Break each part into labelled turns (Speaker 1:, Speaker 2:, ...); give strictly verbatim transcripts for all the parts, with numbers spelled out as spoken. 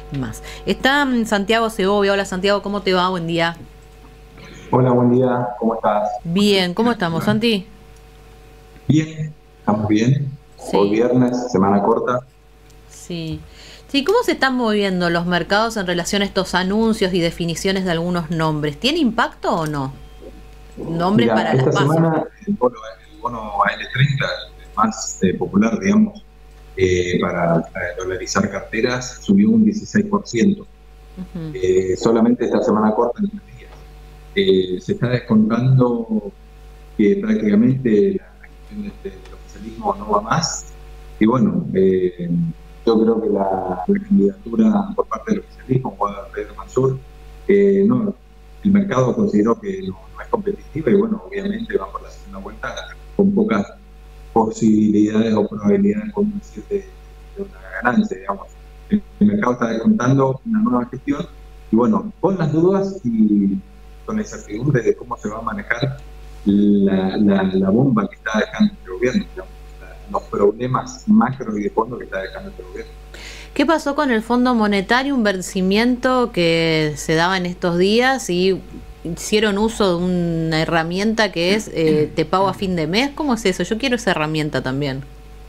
Speaker 1: más. Está Santiago Segovia. Hola Santiago, ¿cómo te va? Buen día.
Speaker 2: Hola, buen día, ¿cómo estás?
Speaker 1: Bien, ¿cómo estamos, Santi?
Speaker 2: Bien, estamos bien. Hoy
Speaker 1: Sí,
Speaker 2: viernes, semana corta.
Speaker 1: sí. Sí, ¿cómo se están moviendo los mercados en relación a estos anuncios y definiciones de algunos nombres? ¿Tiene impacto o no? Nombres
Speaker 2: Mira,
Speaker 1: para las
Speaker 2: esta
Speaker 1: PASO.
Speaker 2: semana el bono, el bono A L treinta, el más eh, popular, digamos, eh, para eh, dolarizar carteras, subió un dieciséis por ciento.
Speaker 1: Ujú.
Speaker 2: Eh, solamente esta semana corta en tres días. Eh, se está descontando que prácticamente la, la gestión de este- del oficialismo no va más. Y bueno, eh, yo creo que la, la candidatura por parte del oficialismo, Juan Pedro Mansur, eh, no, el mercado consideró que no, no es competitiva y bueno, obviamente va por la segunda vuelta con pocas posibilidades o probabilidades, como decir, de, de una ganancia, digamos. El, el mercado está descontando una nueva gestión y bueno, con las dudas y con la incertidumbre de cómo se va a manejar la, la, la bomba que está dejando este gobierno, digamos, la, los problemas macro y de fondo que está dejando este gobierno.
Speaker 1: ¿Qué pasó con el Fondo Monetario? Un vencimiento que se daba en estos días y hicieron uso de una herramienta que es eh, te pago a fin de mes. ¿Cómo es eso? Yo quiero esa herramienta también.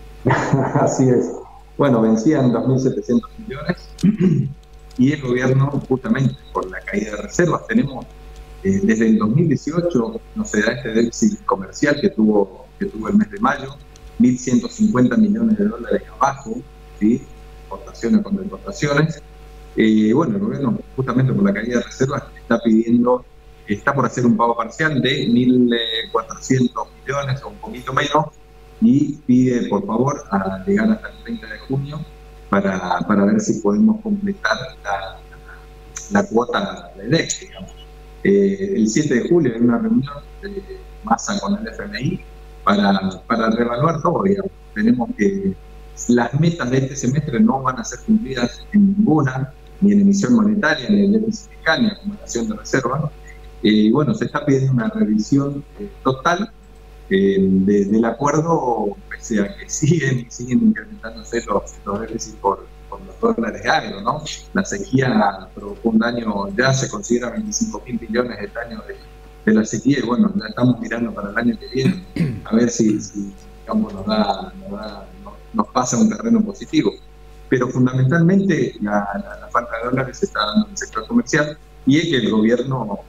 Speaker 2: Así es. Bueno, vencían dos mil setecientos millones y el gobierno, justamente por la caída de reservas, tenemos eh, desde el dos mil dieciocho, no se da este déficit comercial que tuvo, que tuvo el mes de mayo, mil ciento cincuenta millones de dólares abajo, ¿sí? Exportaciones contra importaciones. Eh, bueno, el gobierno, justamente por la caída de reservas, está pidiendo, está por hacer un pago parcial de mil cuatrocientos millones o un poquito menos, y pide, por favor, a llegar hasta el treinta de junio para, para ver si podemos completar la, la cuota de D E C, digamos. Eh, el siete de julio hay una reunión de Massa con el F M I para, para reevaluar todo, digamos. Tenemos que las metas de este semestre no van a ser cumplidas en ninguna, ni en emisión monetaria, ni en déficit fiscal, ni en acumulación de reservas. Eh, y bueno, se está pidiendo una revisión eh, total eh, de, del acuerdo, pese a que siguen, siguen incrementándose los, los déficits por, por los dólares agro, ¿no? La sequía provocó un daño, ya se considera veinticinco mil millones de daño de, de la sequía, y bueno, ya estamos mirando para el año que viene, a ver si, si digamos, nos, da, nos, da, nos, nos pasa un terreno positivo. Pero fundamentalmente la, la, la falta de dólares se está dando en el sector comercial, y es que el gobierno,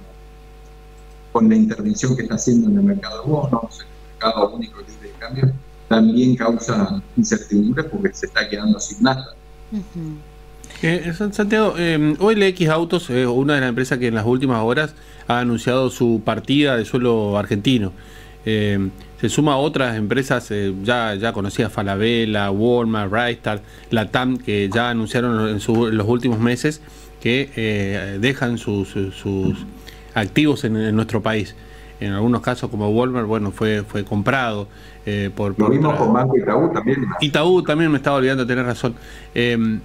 Speaker 2: con la intervención que está haciendo en el mercado de bonos, en el mercado único libre de cambio, también causa incertidumbre porque se está quedando sin nada.
Speaker 1: Ujú.
Speaker 3: Eh, Santiago, eh, O L X Autos es una de las empresas que en las últimas horas ha anunciado su partida de suelo argentino. Eh, se suma a otras empresas eh, ya, ya conocidas, Falabella, Walmart, Brightstar, Latam, que ya anunciaron en, su, en los últimos meses que eh, dejan sus, sus activos en, en nuestro país. En algunos casos, como Walmart, bueno, fue, fue comprado eh, por,
Speaker 2: Lo
Speaker 3: por
Speaker 2: vimos
Speaker 3: otra...
Speaker 2: con Banco Itaú también.
Speaker 3: Itaú también, me estaba olvidando, tenés razón. Eh,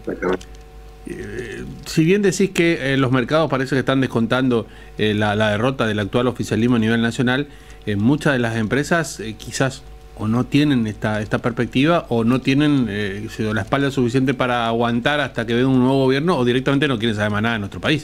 Speaker 3: Eh, si bien decís que eh, los mercados parece que están descontando eh, la, la derrota del actual oficialismo a nivel nacional, eh, muchas de las empresas eh, quizás o no tienen esta, esta perspectiva o no tienen eh, la espalda suficiente para aguantar hasta que venga un nuevo gobierno, o directamente no quieren saber más nada de nuestro país.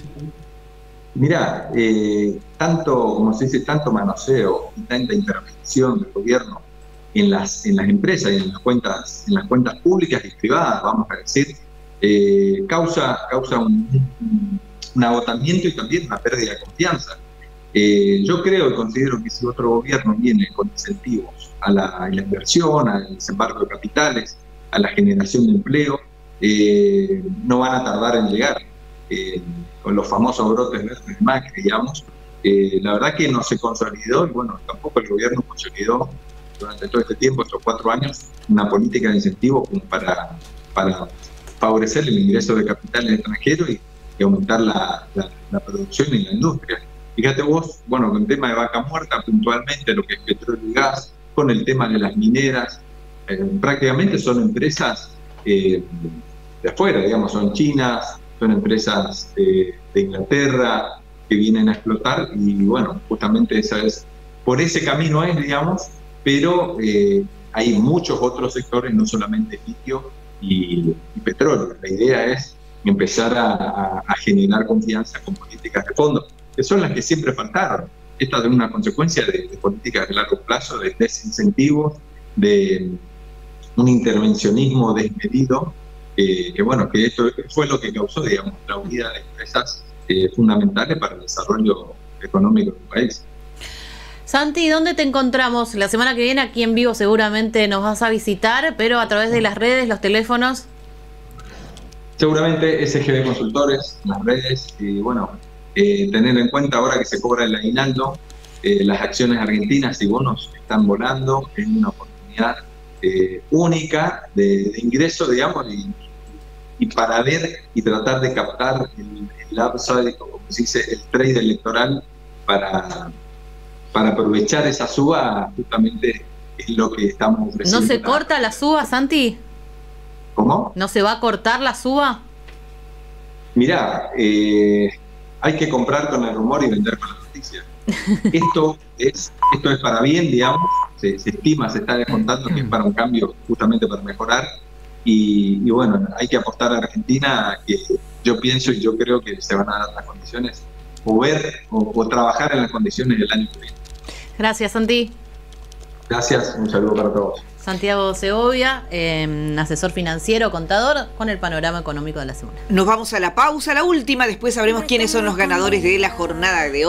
Speaker 2: Mirá, eh, tanto, como se dice, tanto manoseo y tanta intervención del gobierno en las, en las empresas y en las cuentas, en las cuentas públicas y privadas, vamos a decir, eh, causa, causa un, un, un agotamiento y también una pérdida de confianza. Eh, yo creo y considero que si otro gobierno viene con incentivos a la, a la inversión, al desembarco de capitales, a la generación de empleo, eh, no van a tardar en llegar. Eh, con los famosos brotes verdes de Macri, digamos, eh, la verdad que no se consolidó, y bueno, tampoco el gobierno consolidó durante todo este tiempo, estos cuatro años, una política de incentivos como para, para favorecer el ingreso de capitales extranjeros y, y aumentar la, la, la producción y la industria. Fíjate vos, bueno, con el tema de vaca muerta, puntualmente lo que es petróleo y gas, con el tema de las mineras, eh, prácticamente son empresas eh, de afuera, digamos, son chinas, son empresas de, de Inglaterra que vienen a explotar, y bueno, justamente esa es, por ese camino es, digamos, pero eh, hay muchos otros sectores, no solamente litio y, y petróleo. La idea es empezar a, a, a generar confianza con políticas de fondo, que son las que siempre faltaron. Esta es una consecuencia de, de políticas de largo plazo, de desincentivos, de un intervencionismo desmedido, eh, que bueno, que esto fue lo que causó, digamos, la unidad de empresas eh, fundamentales para el desarrollo económico del país.
Speaker 1: Santi, ¿dónde te encontramos? La semana que viene aquí en vivo seguramente nos vas a visitar, pero a través de las redes, los teléfonos.
Speaker 2: Seguramente S G B Consultores, las redes, y bueno, eh, tener en cuenta ahora que se cobra el aguinaldo, eh, las acciones argentinas y bonos están volando, es una oportunidad eh, única de, de ingreso, digamos, y, y para ver y tratar de captar el, el upside, como se dice, el trade electoral para... para aprovechar esa suba, justamente es lo que estamos ofreciendo.
Speaker 1: ¿No se corta la suba, Santi?
Speaker 2: ¿Cómo?
Speaker 1: ¿No se va a cortar la suba?
Speaker 2: Mirá, eh, hay que comprar con el rumor y vender con la noticia. Esto es, esto es para bien, digamos, se, se estima, se está descontando que es para un cambio, justamente para mejorar, y, y bueno, hay que apostar a Argentina, que yo pienso y yo creo que se van a dar las condiciones, o ver o, o trabajar en las condiciones del año que viene.
Speaker 1: Gracias, Santi.
Speaker 2: Gracias, un saludo para todos.
Speaker 1: Santiago Segovia, eh, asesor financiero, contador, con el panorama económico de la semana.
Speaker 4: Nos vamos a la pausa, la última, después sabremos quiénes son los ganadores de la jornada de hoy.